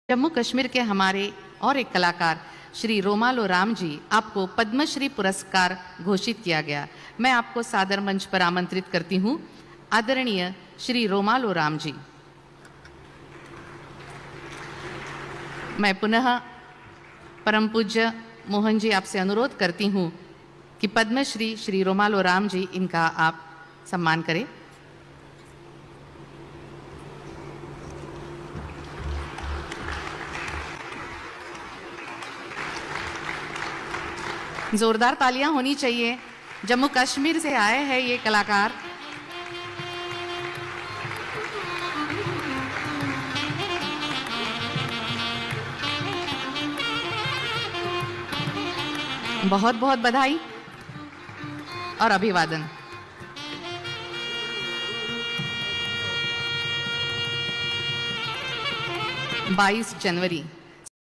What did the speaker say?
जम्मू कश्मीर के हमारे और एक कलाकार श्री रोमालो राम जी, आपको पद्मश्री पुरस्कार घोषित किया गया। मैं आपको सादर मंच पर आमंत्रित करती हूँ। आदरणीय श्री रोमालो राम जी। मैं पुनः परम पूज्य मोहन जी आपसे अनुरोध करती हूँ कि पद्मश्री श्री रोमालो राम जी, इनका आप सम्मान करें। जोरदार तालियां होनी चाहिए। जम्मू कश्मीर से आए हैं ये कलाकार। बहुत बहुत बधाई और अभिवादन। 22 जनवरी